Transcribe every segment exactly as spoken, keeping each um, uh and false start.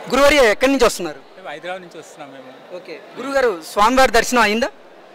గురువారి ఎక్కడి నుంచి వస్తున్నారు? హైదరాబాద్ నుంచి వస్తున్నాం మేము. ఓకే గురుగారు, స్వామివారి దర్శనం అయిందా?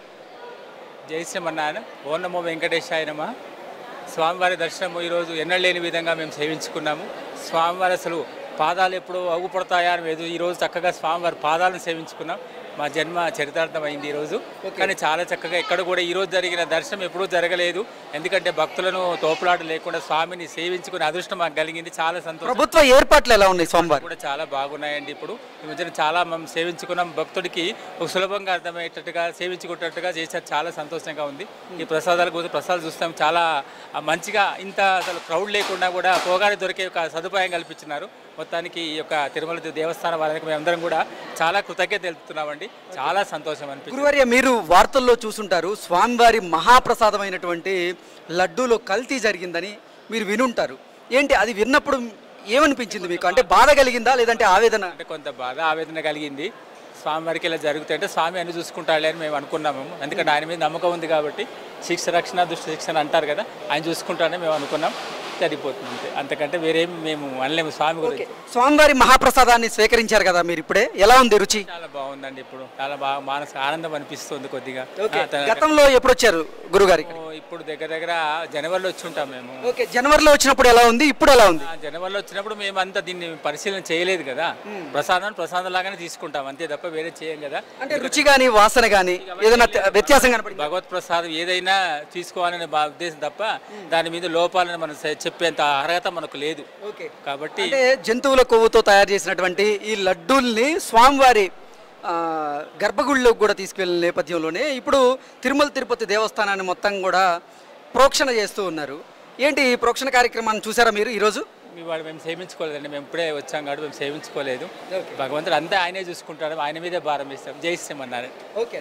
జై శ్రీమన్నారాయణ. ఓం నమో వెంకటేశాయ నమః. స్వామివారి దర్శనం ఈరోజు ఎన్నడలేని విధంగా మేము సేవించుకున్నాము. స్వామివారి అసలు పాదాలు ఎప్పుడు అగుపడతాయా అని లేదు, ఈరోజు చక్కగా స్వామివారి పాదాలను సేవించుకున్నాం. మా జన్మ చరితార్థం అయింది ఈరోజు. కానీ చాలా చక్కగా ఇక్కడ కూడా ఈరోజు జరిగిన దర్శనం ఎప్పుడూ జరగలేదు. ఎందుకంటే భక్తులను తోపులాట లేకుండా స్వామిని సేవించుకునే అదృష్టం మాకు కలిగింది. చాలా సంతోషం. ప్రభుత్వ ఏర్పాట్లు ఎలా ఉన్నాయి? స్వామివారి కూడా చాలా బాగున్నాయండి. ఇప్పుడు ఈ మధ్యన చాలా మనం సేవించుకున్నాం. భక్తుడికి ఒక సులభంగా అర్థమయ్యేటట్టుగా సేవించుకున్నట్టుగా చేశారు. చాలా సంతోషంగా ఉంది. ఈ ప్రసాదాల కోసం ప్రసాదాలు చూస్తాం చాలా మంచిగా, ఇంత అసలు క్రౌడ్ లేకుండా కూడా పోగానే దొరికే ఒక సదుపాయం కల్పించినారు. మొత్తానికి ఈ యొక్క తిరుమల దేవస్థానం వారికి మేమందరం కూడా చాలా కృతజ్ఞత తెలుపుతున్నామండి. చాలా సంతోషం అనిపిస్తుంది. గురువారి, మీరు వార్తల్లో చూసుంటారు స్వామివారి మహాప్రసాదమైనటువంటి లడ్డూలో కల్తీ జరిగిందని మీరు వినుంటారు. ఏంటి అది విన్నప్పుడు ఏమనిపించింది మీకు? అంటే బాధ కలిగిందా లేదంటే ఆవేదన? అంటే కొంత బాధ ఆవేదన కలిగింది. స్వామివారికి ఇలా జరుగుతాయి అంటే స్వామి అన్ని చూసుకుంటాడులే అని మేము అనుకున్నాము. ఎందుకంటే ఆయన మీద నమ్మకం ఉంది కాబట్టి, శిక్ష రక్షణ దుష్ట శిక్షణ అంటారు కదా, ఆయన చూసుకుంటాడని మేము అనుకున్నాం. సరిపోతుంది అంతే, అంతకంటే వేరేం మేము అనలేము. స్వామి గురించి. స్వామివారి మహాప్రసాదాన్ని స్వీకరించారు కదా మీరు, ఇప్పుడే ఎలా ఉంది రుచి? చాలా బాగుందండి. ఇప్పుడు చాలా బాగా మానసిక ఆనందం అనిపిస్తుంది కొద్దిగా. గతంలో ఎప్పుడు వచ్చారు గురుగారి? ఇప్పుడు దగ్గర దగ్గర జనవరిలో వచ్చి ఉంటాం మేము. ఓకే, జనవరిలో వచ్చినప్పుడు ఎలా ఉంది, ఇప్పుడు ఎలా ఉంది? జనవరిలో వచ్చినప్పుడు మేము అంతా దీన్ని పరిశీలన చేయలేదు కదా, ప్రసాదాన్ని ప్రసాదం లాగానే తీసుకుంటాం అంతే తప్ప వేరే చేయం కదా. అంటే రుచి కానీ వాసన కానీ ఏదైనా వ్యత్యాసం కనపడి? భగవత్ ప్రసాదం ఏదైనా తీసుకోవాలనే ఉద్దేశం తప్ప దాని మీద లోపాలని మనం చెప్పేంత అర్హత మనకు లేదు. ఓకే, కాబట్టి జంతువుల కొవ్వుతో తయారు చేసినటువంటి ఈ లడ్డూల్ని స్వామివారి గర్భగుడిలోకి కూడా తీసుకెళ్లిన నేపథ్యంలోనే ఇప్పుడు తిరుమల తిరుపతి దేవస్థానాన్ని మొత్తం కూడా ప్రోక్షణ చేస్తూ ఉన్నారు. ఏంటి ఈ ప్రోక్షణ కార్యక్రమాన్ని చూసారా మీరు ఈరోజు? మీ వాడు మేము సేవించుకోలేదండి, మేము ఇప్పుడే వచ్చాం కాబట్టి మేము సేవించుకోలేదు. భగవంతుడు అంతా ఆయనే చూసుకుంటాడు, ఆయన మీదే భారం ఇస్తాం. జై శ్రీమన్నారాయణ. ఓకే,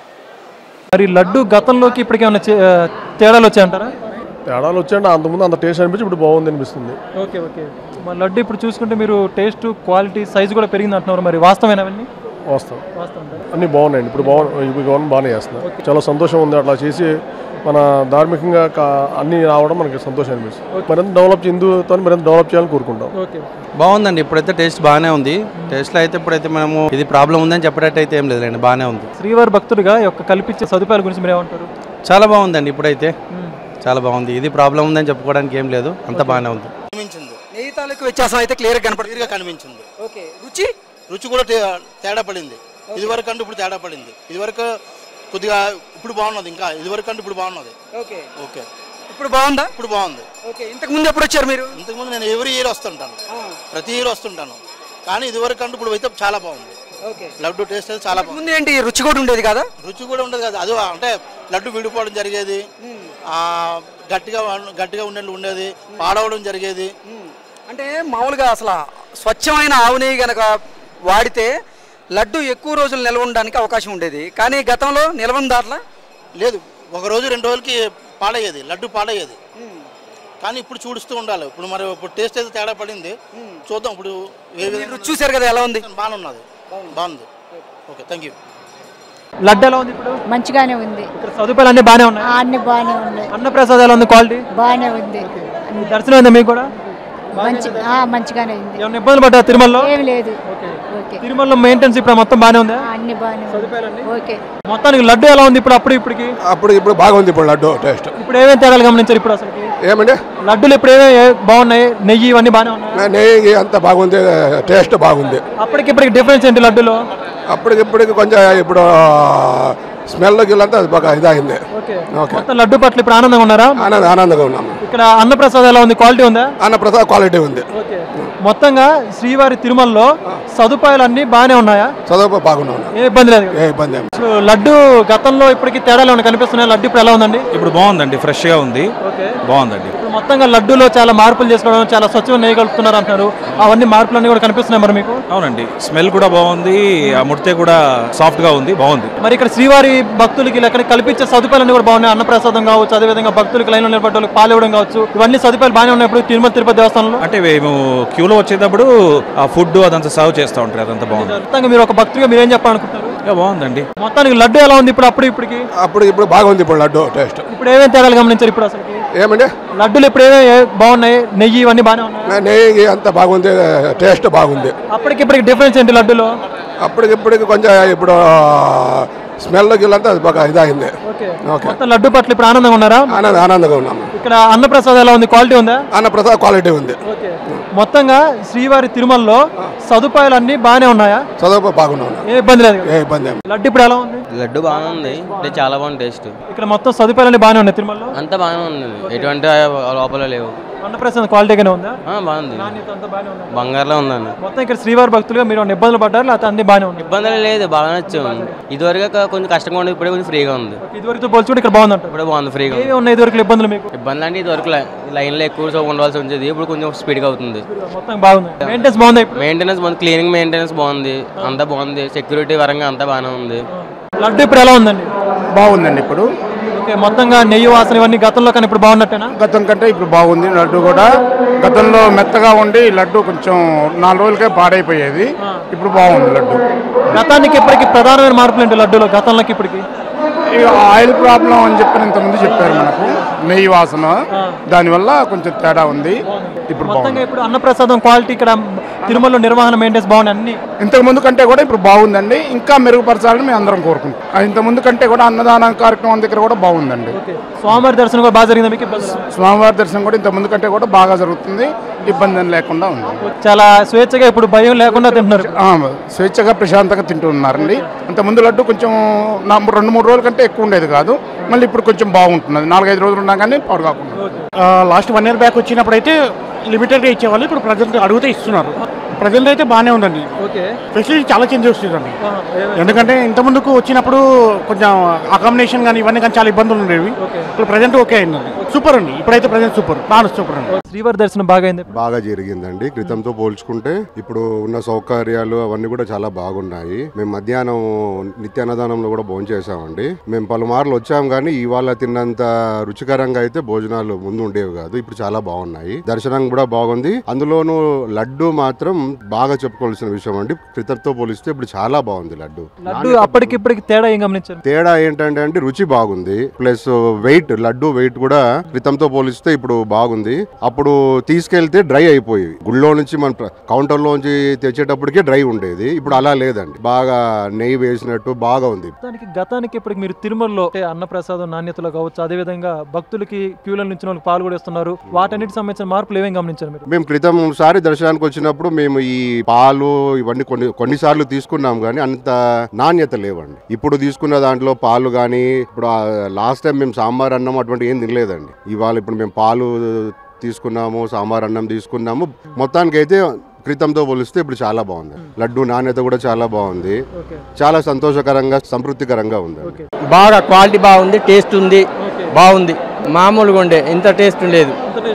మరి లడ్డు గతంలోకి ఇప్పటికి ఏమైనా తేడాలు వచ్చాయంటారా? తేడాలు వచ్చాయంటే అంతకుముందు అంత టేస్ట్ అనిపించి ఇప్పుడు బాగుంది అనిపిస్తుంది. ఓకే ఓకే మరి లడ్డు ఇప్పుడు చూసుకుంటే మీరు టేస్ట్ క్వాలిటీ సైజు కూడా పెరిగింది అంటున్నారు, మరి వాస్తవమైన అవన్నీ? వాస్తవం, అన్నీ బాగున్నాయండి. ఇప్పుడు బాగున్నాయి, ఇప్పుడు గవర్నమెంట్ బాగానే చేస్తున్నారు. చాలా సంతోషం ఉంది అట్లా చేసి మన ధార్మికంగా అన్నీ రావడం మనకి సంతోషం అనిపిస్తుంది. మరింత డెవలప్ హిందూతో మరింత డెవలప్ చేయాలని కోరుకుంటాం. బాగుందండి, ఇప్పుడైతే టేస్ట్ బాగానే ఉంది. టేస్ట్లో అయితే ఇప్పుడైతే మనము ఇది ప్రాబ్లం ఉందని చెప్పేటట్టు అయితే ఏం లేదండి, బాగానే ఉంది. శ్రీవారి భక్తుడిగా యొక్క కల్పించే సదుపాయాల గురించి మీరు ఏమంటారు? చాలా బాగుందండి, ఇప్పుడైతే చాలా బాగుంది. ఇది ప్రాబ్లం ఉందని చెప్పుకోవడానికి ఏం లేదు, అంత బాగానే ఉంది. నెయ్యి తాలూకు వ్యత్యాసం అయితే క్లియర్ కనపడింది కనిపించింది. ఓకే, రుచి రుచి కూడా తేడా పడింది. ఇదివరకు అంటే ఇప్పుడు తేడా పడింది. ఇదివరకు కొద్దిగా ఇప్పుడు బాగున్నది, ఇంకా ఇదివరకు అంటే ఇప్పుడు బాగున్నది. ఓకే ఓకే ఇప్పుడు బాగుందా? ఇప్పుడు బాగుంది. ఓకే, ఇంతకు ముందు ఎప్పుడు వచ్చారు మీరు? ఇంతకు ముందు నేను ఎవ్రీ ఇయర్ వస్తుంటాను, ప్రతి ఇయర్ వస్తుంటాను. కానీ ఇదివరకు అంటే ఇప్పుడు అయితే చాలా బాగుంది. ఓకే, లడ్డు టేస్ట్ అయితే చాలా బాగుంది. ముందు ఏంటి రుచి కూడా ఉండేది కదా? రుచి కూడా ఉండేది కదా, అది అంటే లడ్డు విడిపోవడం జరిగేది, గట్టిగా గట్టిగా ఉండేది ఉండేది పాడవడం జరిగేది. అంటే మామూలుగా అసలు స్వచ్ఛమైన ఆవు నెయ్యి కనుక వాడితే లడ్డు ఎక్కువ రోజులు నిల్వ ఉండడానికి అవకాశం ఉండేది. కానీ గతంలో నిల్వ దాంట్లో లేదు, ఒక రోజు రెండు రోజులకి పాడయ్యేది, లడ్డు పాడయ్యేది. కానీ ఇప్పుడు చూడుస్తూ ఉండాలి. ఇప్పుడు మరి ఇప్పుడు టేస్ట్ అయితే తేడా పడింది, చూద్దాం. ఇప్పుడు రుచి చూసారు కదా, ఎలా ఉంది? బాగానే ఉన్నది, బాగుంది. Okay, thank you. లడ్డు ఎలా ఉంది ఇప్పుడు? మంచిగానే ఉంది. ఇక్కడ సదుపాయాలు అన్ని బాగానే ఉన్నాయి? అన్ని బాగానే ఉన్నాయి. అన్న ప్రసాదం ఎలా ఉంది? క్వాలిటీ బాగానే ఉంది. దర్శనం అయిందా మీకు కూడా? మంచిగానే ఉంది. ఏమైనా ఇబ్బందులు పడ్డా తిరుమలలో? ఏం లేదు. తిరుమలలో మెయింటెనెన్స్ ఇప్పుడు మొత్తం బాగానే ఉందా? అన్ని బాగానే ఉంది. ఓకే, మొత్తానికి లడ్డు ఎలా ఉంది ఇప్పుడు? అప్పుడు ఇప్పటికి అప్పుడు ఇప్పుడు బాగుంది. ఇప్పుడు లడ్డు టేస్ట్ ఇప్పుడు ఏమేమి తేడాలు గమనించారు ఇప్పుడు? అసలు ఏమండి లడ్డూలు ఇప్పుడు ఏమేమి బాగున్నాయి? నెయ్యి ఇవన్నీ బాగానే ఉన్నాయి? నెయ్యి అంత బాగుంది, టేస్ట్ బాగుంది. అప్పటికి ఇప్పటికి డిఫరెన్స్ ఏంటి లడ్డులో? అప్పటికి ఇప్పటికి కొంచెం ఇప్పుడు స్మెల్ గిల్లంతా అది బాగా ఇదైంది. మొత్తం లడ్డు పట్ల ఇప్పుడు ఆనందంగా ఉన్నారా? ఆనందంగా ఉన్నాము. ఇక్కడ అన్నప్రసాదం ఎలా ఉంది? క్వాలిటీ ఉందా? అన్నప్రసాదం క్వాలిటీ ఉంది. మొత్తంగా శ్రీవారి తిరుమలలో సదుపాయాలు అన్ని బాగానే ఉన్నాయా? సదుపాయాలు బాగున్నాయి, ఏ ఇబ్బంది లేదు. ఏ ఇబ్బంది. లడ్డు గతంలో ఇప్పటికి తేడాలు ఏమైనా కనిపిస్తున్నాయి? లడ్డు ఇప్పుడు ఎలా ఉందండి? ఇప్పుడు బాగుందండి, ఫ్రెష్ గా ఉంది, బాగుందండి. ఇప్పుడు మొత్తంగా లడ్డూలో చాలా మార్పులు చేసుకోవడం, చాలా స్వచ్ఛమైన నెయ్యి కలుపుతున్నారు అంటున్నారు, అవన్నీ మార్పులు అన్ని కూడా కనిపిస్తున్నాయి మరి మీకు? అవునండి, స్మెల్ కూడా బాగుంది, ఆ ముడితే కూడా సాఫ్ట్ గా ఉంది, బాగుంది. మరి ఇక్కడ శ్రీవారి భక్తులకి ఇక్కడ కల్పించే సదుపాయాలన్నీ కూడా బాగున్నాయి. అన్నప్రసాదం కావచ్చు, అదేవిధంగా భక్తులకి లైన్లో నిలబడ్డ పాలు ఇవ్వడం కావచ్చు, ఇవన్నీ సదుపాయాలు బాగానే ఉన్నాయి ఇప్పుడు తిరుమల తిరుపతి దేవస్థానంలో? అంటే మేము క్యూలో వచ్చేటప్పుడు ఆ ఫుడ్ అదంతా సర్వ్ చేస్తూ ఉంటారు, అదంతా బాగుంది. మొత్తంగా మీరు ఒక భక్తుడిగా మీరు ఏం చెప్పాలనుకుంటారు? బాగుందండి. మొత్తానికి లడ్డు ఎలా ఉంది ఇప్పుడు అప్పుడు ఇప్పటికి? అప్పుడు ఇప్పుడు బాగుంది ఇప్పుడు లడ్డు టేస్ట్. ఇప్పుడు ఏమేమి తేడాలు గమనించారు ఇప్పుడు అసలు? ఏమండి లడ్డూలు ఇప్పుడు ఏమేమి బాగున్నాయి? నెయ్యి ఇవన్నీ బాగానే ఉన్నాయి? నెయ్యి అంతా బాగుంది, టేస్ట్ బాగుంది. అప్పటికి ఇప్పటికి డిఫరెన్స్ ఏంటి లడ్డూలో? అప్పటికి ఇప్పటికి కొంచెం ఇప్పుడు స్మెల్ గిల్లంతా బాగా ఇదైంది. మొత్తం లడ్డు పట్ల ఇప్పుడు ఆనందంగా ఉన్నారా? ఆనంద ఆనందంగా ఉన్నాము. ఇక్కడ అన్నప్రసాదం ఎలా ఉంది? క్వాలిటీ ఉందా? అన్నప్రసాద్ క్వాలిటీ ఉంది. మొత్తంగా శ్రీవారి తిరుమలలో సదుపాయాలు అన్ని బాగానే ఉన్నాయా? చదువు బాగున్నాయి, ఏ ఇబ్బంది లేదు. ఏ ఇబ్బంది. లడ్డు ఇప్పుడు ఎలా ఉంది? లడ్డు బాగానే ఉంది, అంటే చాలా బాగుంది టేస్ట్. ఇక్కడ మొత్తం సదుపాయాలు అన్ని బాగానే ఉన్నాయి తిరుమలలో? అంతా బాగానే ఉంది, ఎటువంటి లోపల లేవు. అన్నప్రసాదం క్వాలిటీగానే ఉందా? బాగుంది, బంగారులో ఉందండి. మొత్తం ఇక్కడ శ్రీవారి భక్తులుగా మీరు ఇబ్బందులు పడ్డారు లేకపోతే అన్ని బాగానే ఉన్నాయి? ఇబ్బందులు లేదు, బాగా నచ్చింది. ఇదివరకు కొంచెం కష్టంగా ఉంది, ఇప్పుడే కొంచెం ఫ్రీగా ఉంది. ఇదివరకు పోల్చుకుంటే ఇక్కడ బాగుంది, ఇప్పుడే బాగుంది, ఫ్రీగా ఉన్నాయి. ఇదివరకు ఇబ్బందులు మీకు? ఇబ్బందులు అంటే ఇదివరకు లైన్లో ఎక్కువ ఉండవలసి ఉండేది, ఇప్పుడు కొంచెం స్పీడ్గా అవుతుంది. మొత్తం బాగుంది, మెయింటెనెన్స్ బాగుంది. మెయింటెనెన్స్ బాగుంది, క్లీనింగ్ మెయింటెనెన్స్ బాగుంది, అంతా బాగుంది. సెక్యూరిటీ పరంగా అంతా బాగానే ఉంది. లడ్డు ఇప్పుడు ఎలా ఉందండి? బాగుందండి ఇప్పుడు. మొత్తంగా నెయ్యి వాసన ఇవన్నీ గతంలో కానీ ఇప్పుడు బాగున్నట్టేనా? గతం కంటే ఇప్పుడు బాగుంది. లడ్డు కూడా గతంలో మెత్తగా ఉండి లడ్డు కొంచెం నాలుగు రోజులకే పాడైపోయేది, ఇప్పుడు బాగుంది లడ్డు. గతానికి ఇప్పటికి ప్రధానమైన మార్పులు ఏంటి లడ్డూలో గతంలోకి ఇప్పటికి? ఆయిల్ ప్రాబ్లం అని చెప్పి ఇంతకుముందు చెప్పారు మనకు, నెయ్యి వాసన, దానివల్ల కొంచెం తేడా ఉంది. ఇప్పుడు మొత్తంగా ఇప్పుడు అన్నప్రసాదం క్వాలిటీ ఇక్కడ తిరుమలలో నిర్వహణ మెయింటెనెన్స్ బాగుంది అన్ని ఇంతకు ముందు కంటే కూడా ఇప్పుడు బాగుందండి. ఇంకా మెరుగుపరచాలని మేము అందరం కోరుకుంటాం. ఇంత ముందు కంటే కూడా అన్నదాన కార్యక్రమం దగ్గర కూడా బాగుందండి. స్వామివారి దర్శనం కూడా బాగా జరిగింది మీకు? స్వామివారి దర్శనం కూడా ఇంత ముందు కంటే కూడా బాగా జరుగుతుంది, ఇబ్బంది లేకుండా ఉంది. చాలా స్వేచ్ఛగా ఇప్పుడు భయం లేకుండా తింటున్నారు, స్వేచ్ఛగా ప్రశాంతంగా తింటూ ఉన్నారండి. ఇంత ముందు లడ్డు కొంచెం రెండు మూడు రోజుల కంటే ఎక్కువ ఉండేది కాదు, మళ్ళీ ఇప్పుడు కొంచెం బాగుంటున్నది. నాలుగైదు రోజులు ఉన్నా కానీ పాడు కాకుండా. లాస్ట్ వన్ ఇయర్ బ్యాక్ వచ్చినప్పుడు అయితే లిమిటెడ్గా ఇచ్చేవాళ్ళు, ఇప్పుడు ప్రజెంట్ అడిగితే ఇస్తున్నారు. ప్రజెంట్ అయితే బాగానే ఉందండి, ఫెసిలిటీ చాలా చేంజ్ వస్తుందండి. ఎందుకంటే ఇంత ముందుకు వచ్చినప్పుడు కొంచెం అకామిడేషన్ కానీ ఇవన్నీ కానీ చాలా ఇబ్బందులు ఉండేవి, ఇప్పుడు ప్రజెంట్ ఓకే అయిందండి. సూపర్ అండి, ఇప్పుడైతే ప్రజెంట్ సూపర్, బాగా సూపర్ అండి. శ్రీవారి దర్శనం బాగా అయింది? బాగా జరిగిందండి. క్రితంతో పోల్చుకుంటే ఇప్పుడు ఉన్న సౌకర్యాలు అవన్నీ కూడా చాలా బాగున్నాయి. మేము మధ్యాహ్నం నిత్యాన్నదానంలో కూడా భోజనం చేసామండి. మేము పలుమార్లు వచ్చాం కానీ ఇవాళ తిన్నంత రుచికరంగా అయితే భోజనాలు ముందు ఉండేవి కాదు, ఇప్పుడు చాలా బాగున్నాయి. దర్శనం కూడా బాగుంది. అందులోనూ లడ్డు మాత్రం బాగా చెప్పుకోవాల్సిన విషయం అండి. క్రితంతో పోలిస్తే ఇప్పుడు చాలా బాగుంది లడ్డు. లడ్డు అప్పటికి ఇప్పటికి తేడా ఏం గమనించారు? తేడా ఏంటంటే అంటే రుచి బాగుంది, ప్లస్ వెయిట్, లడ్డు వెయిట్ కూడా క్రితంతో పోలిస్తే ఇప్పుడు బాగుంది. అప్పుడు తీసుకెళ్తే డ్రై అయిపోయి గుళ్ళో నుంచి మన కౌంటర్ లోంచి తెచ్చేటప్పటికే డ్రై ఉండేది, ఇప్పుడు అలా లేదండి, బాగా నెయ్యి వేసినట్టు బాగా ఉంది. గతానికి ఇప్పటికి మీరు తిరుమలలో అన్నప్రసాదం నాణ్యతలో కావచ్చు, అదే విధంగా భక్తులకి క్యూల నుంచి వాళ్ళు పాల్గొనేస్తున్నారు, వాటన్నిటి సంబంధించిన మార్పులు ఏమేమి గమనించారు మీరు? మేము క్రితం సారి దర్శనానికి వచ్చినప్పుడు మేము ఈ పాలు ఇవన్నీ కొన్ని కొన్నిసార్లు తీసుకున్నాం కానీ అంత నాణ్యత లేవండి. ఇప్పుడు తీసుకున్న దాంట్లో పాలు కానీ, ఇప్పుడు లాస్ట్ టైం మేము సాంబార్ అన్నం అటువంటి ఏం తినలేదండి. ఇవాళ ఇప్పుడు మేము పాలు తీసుకున్నాము, సాంబార్ అన్నం తీసుకున్నాము. మొత్తానికి అయితే క్రితంతో పోలిస్తే ఇప్పుడు చాలా బాగుంది. లడ్డు నాణ్యత కూడా చాలా బాగుంది, చాలా సంతోషకరంగా సంతృప్తికరంగా ఉంది. బాగా క్వాలిటీ బాగుంది, టేస్ట్ ఉంది, బాగుంది. మామూలుగా ఉండే ఇంత టేస్ట్ లేదు.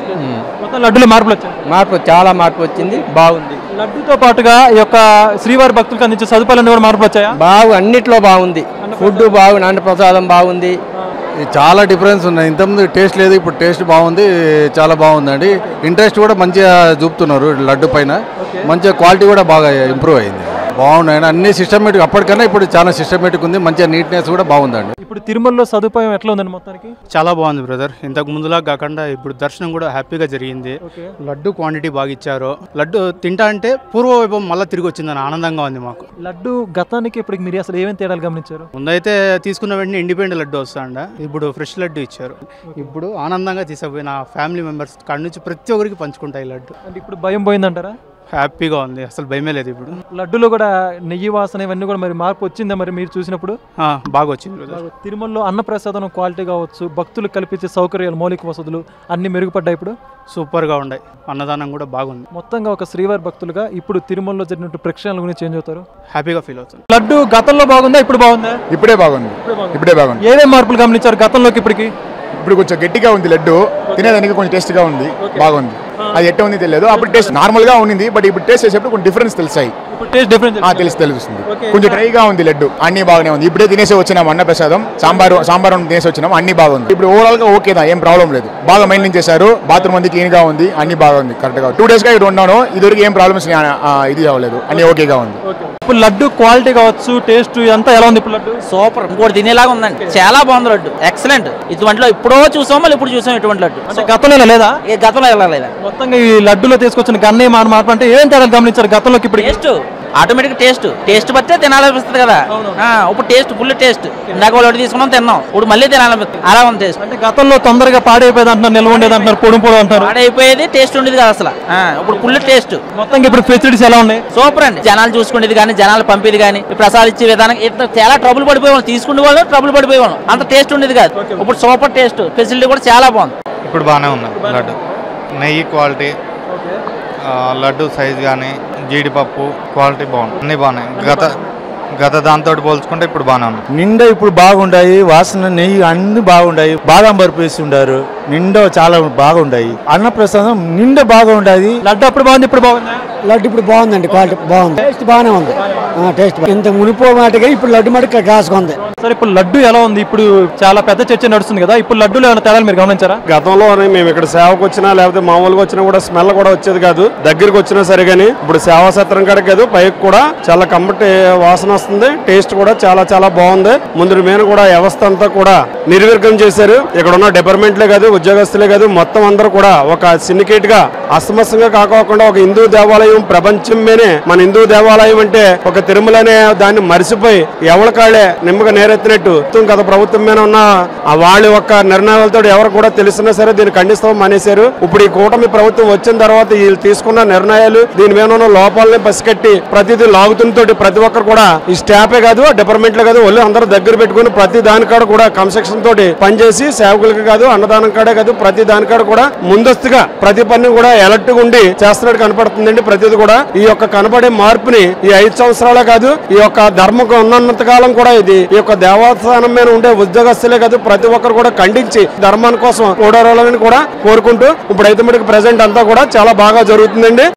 లడ్డులో మార్పులు వచ్చాయి, మార్పు చాలా మార్పు వచ్చింది, బాగుంది. లడ్డుతో పాటుగా ఈ యొక్క శ్రీవారి భక్తులకు అందించే సదుపాయాలన్నీ కూడా మార్పు వచ్చాయా? బాగా అన్నిట్లో బాగుంది, ఫుడ్ బాగుంది, అన్న ప్రసాదం బాగుంది. చాలా డిఫరెన్స్ ఉన్నాయి. ఇంతకుముందు టేస్ట్ లేదు, ఇప్పుడు టేస్ట్ బాగుంది, చాలా బాగుందండి. ఇంట్రెస్ట్ కూడా మంచిగా చూపుతున్నారు లడ్డు పైన, మంచిగా క్వాలిటీ కూడా బాగా ఇంప్రూవ్ అయింది. బాగున్నాయి అన్ని సిస్టమేటిక్, అప్పటికన్నా ఇప్పుడు చాలా సిస్టమేటిక్ ఉంది, మంచిగా నీట్నెస్ కూడా బాగుందండి. ఇప్పుడు తిరుమలలో సదుపాయం ఎట్లా ఉందండి మొత్తానికి? చాలా బాగుంది బ్రదర్, ఇంతకు ముందులా కాకుండా ఇప్పుడు దర్శనం కూడా హ్యాపీగా జరిగింది. లడ్డు క్వాంటిటీ బాగా ఇచ్చారు, లడ్డు తింటా అంటే పూర్వవైభవం మళ్ళీ తిరిగి వచ్చిందని ఆనందంగా ఉంది మాకు. లడ్డు గతానికి ఇప్పుడు మీరు అసలు ఏమేమి తేడాలు గమనించారు? ముందైతే తీసుకున్న వెంటనే ఇండిపెండెంట్ లడ్డు వస్తాండ, ఇప్పుడు ఫ్రెష్ లడ్డు ఇచ్చారు. ఇప్పుడు ఆనందంగా తీసుకుపోయి నా ఫ్యామిలీ మెంబర్స్ కాడ నుంచి ప్రతి ఒక్కరికి పంచుకుంటాయి లడ్డు. అంటే ఇప్పుడు భయం పోయిందంటారా? హ్యాపీగా ఉంది, అసలు భయమే లేదు. ఇప్పుడు లడ్డులో కూడా నెయ్యి వాసన ఇవన్నీ కూడా మరి మార్పు వచ్చిందా మరి మీరు చూసినప్పుడు? బాగా వచ్చింది. తిరుమలలో అన్నప్రసాదం క్వాలిటీ కావచ్చు, భక్తులు కల్పించే సౌకర్యాలు, మౌలిక వసతులు అన్ని మెరుగుపడ్డాయి, ఇప్పుడు సూపర్గా ఉన్నాయి, అన్నదానం కూడా బాగుంది. మొత్తంగా ఒక శ్రీవారి భక్తులుగా ఇప్పుడు తిరుమలలో జరిగినట్టు ప్రక్షాళన గురించి చేంజ్ అవుతారు, హ్యాపీగా ఫీల్ అవుతుంది. లడ్డు గతంలో బాగుందా ఇప్పుడు బాగుందా? ఇప్పుడే బాగుంది, ఇప్పుడే బాగుంది. ఏమేమి మార్పులు గమనించారు గతంలోకి ఇప్పటికి? ఇప్పుడు కొంచెం గట్టిగా ఉంది లడ్డు, తినేదానికి కొంచెం టేస్ట్గా ఉంది, బాగుంది. అది ఎట్ట ఉంది తెలియదు, అప్పుడు టేస్ట్ నార్మల్ గా ఉంది, బట్ ఇప్పుడు టేస్ట్ చేసేప్పుడు కొంచెం డిఫరెన్స్ తెలిసాయి. టేస్ట్ డిఫరెన్స్ తెలుసు తెలుస్తుంది కొంచెం డ్రైగా ఉంది లడ్డు, అన్ని బాగానే ఉంది. ఇప్పుడే తినేసి వచ్చినాం అన్న ప్రసాదం, సాంబార్ సాంబార్ తినేసి వచ్చినాం, అన్ని బాగుంది. ఇప్పుడు ఓవరాల్ గా ఓకేదా, ఏం ప్రాబ్లం లేదు. బాగా మెయింటైన్ చేశారు, బాత్రూమ్ అంది క్లీన్ గా ఉంది, అన్ని బాగా ఉంది కరెక్ట్ గా. టూ డేస్ గా ఇక్కడ ఉన్నాను, ఇదివరకు ఏం ప్రాబ్లమ్స్ ఇది అవ్వలేదు, అన్ని ఓకేగా ఉంది. ఇప్పుడు లడ్డు క్వాలిటీ కావచ్చు, టేస్ట్ అంతా ఎలా ఉంది? ఇప్పుడు లడ్డు సూపర్, ఇంకోటి తినేలాగా ఉందండి, చాలా బాగుంది లడ్డు, ఎక్సలెంట్. ఇటువంటిలో ఇప్పుడో చూసాం, మళ్ళీ ఇప్పుడు చూసాం ఇటువంటి లడ్డు. అంటే గతంలో లేదా? ఏ గతంలో వెళ్ళలేదా? మొత్తంగా ఈ లడ్డులో తీసుకొచ్చిన గన్నయ్య మాట మార్పు అంటే ఏం తేడా గమనించారు గతంలోకి ఇప్పుడు? టేస్ట్ ఆటోమేటిక్ టేస్ట్ టేస్ట్ బట్టే తినాలనిపిస్తుంది కదా. ఇప్పుడు టేస్ట్ ఫుల్ టేస్ట్, ఇందాక వాళ్ళు తీసుకున్నాం తిన్నాం, ఇప్పుడు మళ్ళీ తినాలనిపిస్తుంది, అలా ఉంది టేస్ట్. అంటే గతంలో తొందరగా పాడైపోయేది అంటున్నారు, నిల్వ ఉండేది అంటున్నారు, పొడి పొడి అంటారు. పాడైపోయేది టేస్ట్ ఉండేది కదా అసలు, ఇప్పుడు ఫుల్ టేస్ట్. మొత్తం ఇప్పుడు ఫెసిలిటీస్ ఎలా ఉన్నాయి? సూపర్ అండి, జనాలు చూసుకునేది కానీ, జనాలు పంపేది కానీ, ప్రసాదం ఇచ్చే విధానం చాలా ట్రబుల్ పడిపోయేవాళ్ళు, తీసుకునే వాళ్ళు ట్రబుల్ పడిపోయేవాళ్ళు, అంత టేస్ట్ ఉండేది కాదు. ఇప్పుడు సూపర్ టేస్ట్, ఫెసిలిటీ కూడా చాలా బాగుంది. ఇప్పుడు బాగానే ఉంది లడ్డు, నెయ్యి క్వాలిటీ, లడ్డు సైజ్ కానీ, జీడిపప్పు క్వాలిటీ బాగుంది, అన్నీ బాగున్నాయి. గత గత దాంతో పోల్చుకుంటే ఇప్పుడు బాగానే ఉంది. నిండా ఇప్పుడు బాగుండాయి, వాసన నెయ్యి అన్ని బాగుండాయి, బాదం బర్ఫీ వేసి ఉండారు, నిండా చాలా బాగుండాయి. అన్నప్రసాదం నిండా బాగా ఉండాలి. లడ్డు అప్పుడు బాగుంది, ఇప్పుడు బాగుంది. లడ్డు ఇప్పుడు బాగుందండి, క్వాలిటీ బాగుంది, టేస్ట్ బాగానే ఉంది. టేస్ట్ ఇంత మునిపో మాటగా ఇప్పుడు లడ్డు మటుకు కాసుగా ఉంది. సరే, ఇప్పుడు లడ్డు ఎలా ఉంది? ఇప్పుడు చాలా పెద్ద చర్చ నడుస్తుంది కదా, ఇప్పుడు లడ్డూలో ఏమైనా తేడాలు మీరు గమనించారా? గతంలో మేము ఇక్కడ సేవకు వచ్చినా లేకపోతే మామూలుగా వచ్చినా కూడా స్మెల్ కూడా వచ్చేది కాదు, దగ్గరికి వచ్చినా సరే కానీ ఇప్పుడు సేవా సత్రం కాడ కాదు, పైకి కూడా చాలా కమ్మటి వాసన వస్తుంది, టేస్ట్ కూడా చాలా చాలా బాగుంది. ముందు మీద కూడా వ్యవస్థ అంతా కూడా నిర్వీర్గం చేశారు. ఇక్కడ ఉన్న డిపార్ట్మెంట్లే కాదు, ఉద్యోగస్తులే కాదు, మొత్తం అందరూ కూడా ఒక సిండికేట్ గా అస్తమస్తంగా కాకోకుండా ఒక హిందూ దేవాలయం ప్రపంచం మీనే మన హిందూ దేవాలయం అంటే ఒక తిరుమల అనే దాన్ని మరిసిపోయి ఎవరి కాళ్ళే నిమ్మగా నేరెత్తినట్టు గత ప్రభుత్వం మీద ఉన్న వాళ్ళ యొక్క నిర్ణయాలతో ఎవరు కూడా తెలిసినా సరే దీన్ని ఖండిస్తాం మానేశారు. ఇప్పుడు ఈ కూటమి ప్రభుత్వం వచ్చిన తర్వాత వీళ్ళు తీసుకున్న నిర్ణయాలు దీని మీద ఉన్న లోపాలని పసికట్టి ప్రతిదీ లాగుతున్నతోటి ప్రతి ఒక్కరు కూడా ఈ స్టాఫే కాదు, డిపార్ట్మెంట్లే కాదు, వాళ్ళు అందరూ దగ్గర పెట్టుకుని ప్రతి దానికాడ కూడా కన్స్ట్రక్షన్ తోటి పనిచేసి సేవకులకి కాదు, అన్నదానం కాడే కాదు, ప్రతి దానికాడ కూడా ముందస్తుగా ప్రతి పని కూడా అలర్ట్ గా ఉండి చేస్తున్నట్టు కనపడుతుందండి. ప్రతిది కూడా ఈ యొక్క కనబడే మార్పుని ఈ ఐదు సంవత్సరాలే కాదు, ఈ యొక్క ధర్మం ఉన్నంత కాలం కూడా ఇది ఈ యొక్క దేవస్థానం మీద ఉండే ఉద్యోగస్తులే కాదు, ప్రతి ఒక్కరు కూడా ఖండించి ధర్మాని కోసం ఓడారాలని కూడా కోరుకుంటూ ఇప్పుడైతే మనకి ప్రజెంట్ అంతా కూడా చాలా బాగా జరుగుతుందండి.